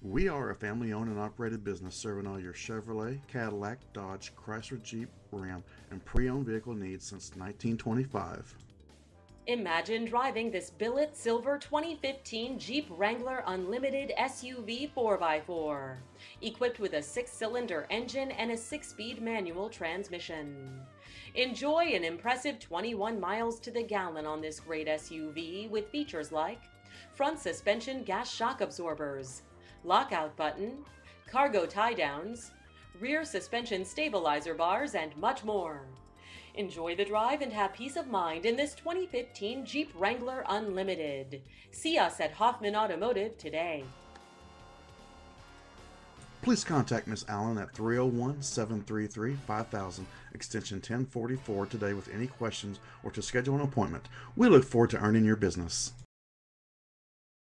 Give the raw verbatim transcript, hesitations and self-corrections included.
We are a family-owned and operated business serving all your Chevrolet, Cadillac, Dodge, Chrysler, Jeep, Ram, and pre-owned vehicle needs since nineteen twenty-five. Imagine driving this billet silver twenty fifteen Jeep Wrangler Unlimited S U V four by four, equipped with a six-cylinder engine and a six-speed manual transmission. Enjoy an impressive twenty-one miles to the gallon on this great S U V with features like front suspension gas shock absorbers, lockout button, cargo tie-downs, rear suspension stabilizer bars, and much more. Enjoy the drive and have peace of mind in this twenty fifteen Jeep Wrangler Unlimited. See us at Hoffman Automotive today. Please contact Miss Allen at three oh one, seven three three, five thousand, extension ten forty-four today with any questions or to schedule an appointment. We look forward to earning your business.